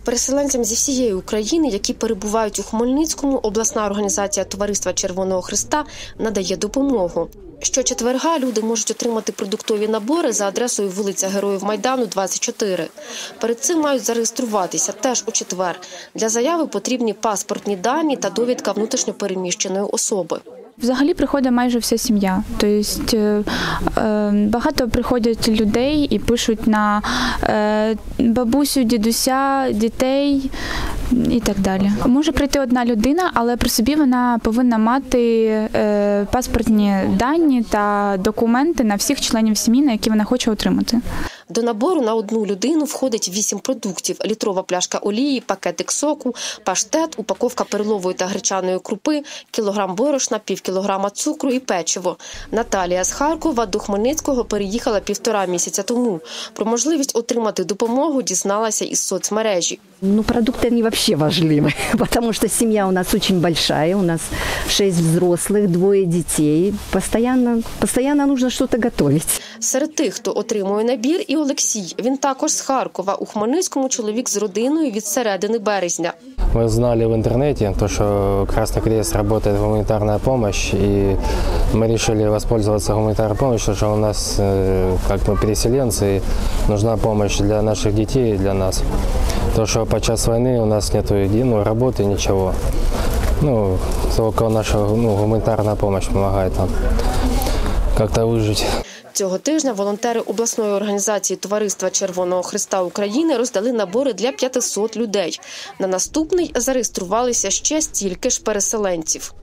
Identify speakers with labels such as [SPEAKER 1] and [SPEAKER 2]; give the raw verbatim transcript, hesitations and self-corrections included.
[SPEAKER 1] Переселенцям зі всієї України, які перебувають у Хмельницькому, обласна організація Товариства Червоного Хреста надає допомогу. Щочетверга люди можуть отримати продуктові набори за адресою вулиця Героїв Майдану, двадцять чотири. Перед цим мають зареєструватися теж у четвер. Для заяви потрібні паспортні дані та довідка внутрішньопереміщеної особи.
[SPEAKER 2] Взагалі приходить майже вся сім'я. Тобто багато приходять людей і пишуть на бабусю, дідуся, дітей і так далі. Може прийти одна людина, але при собі вона повинна мати паспортні дані та документи на всіх членів сім'ї, на які вона хоче отримати.
[SPEAKER 1] До набору на одну людину входить вісім продуктів – літрова пляшка олії, пакетик соку, паштет, упаковка перлової та гречаної крупи, кілограм борошна, пів кілограма цукру і печиво. Наталія з Харкова до Хмельницького переїхала півтора місяця тому. Про можливість отримати допомогу дізналася із соцмережі.
[SPEAKER 3] Ну, продукты, они вообще важливы, потому что семья у нас очень большая, у нас шесть взрослых, двое детей. Постоянно, постоянно нужно что-то готовить.
[SPEAKER 1] Серед тих, хто отримує набір, і Олексій. Він також з Харкова. У Хмельницькому чоловік з родиною від середини березня.
[SPEAKER 4] Мы знали в интернете, то, что Красный Крест работает гуманитарная помощь, и мы решили воспользоваться гуманитарной помощью, что у нас, как мы переселенцы, нужна помощь для наших детей и для нас. То, что подчас войны у нас нет единой работы, ничего. Ну, только наша ну, гуманитарная помощь помогает нам как-то выжить.
[SPEAKER 1] Цього тижня волонтери обласної організації Товариства Червоного Хреста України роздали набори для п'ятисот людей. На наступний зареєструвалися ще стільки ж переселенців.